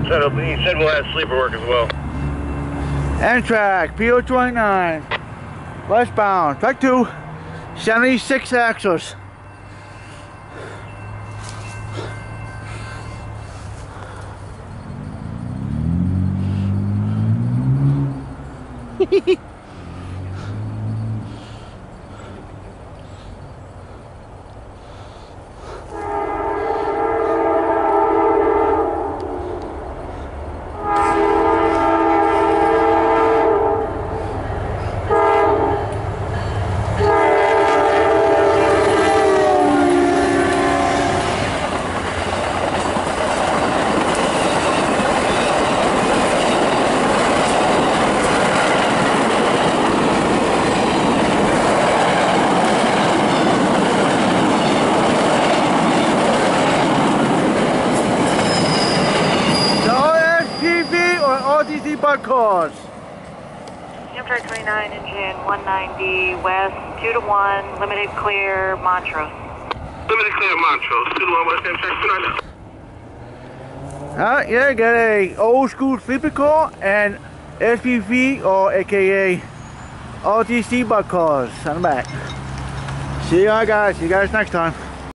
He said we'll have sleeper work as well. Amtrak PO29, westbound, track 2, 76 axles. RDC buckles. Amtrak 29, engine 190 west, 2 to 1, limited clear, Montrose. Limited clear, Montrose, 2 to 1 west, Amtrak 29. Yeah, got a old school sleeper car and SPV or AKA RDC buckles on the back. See you guys next time.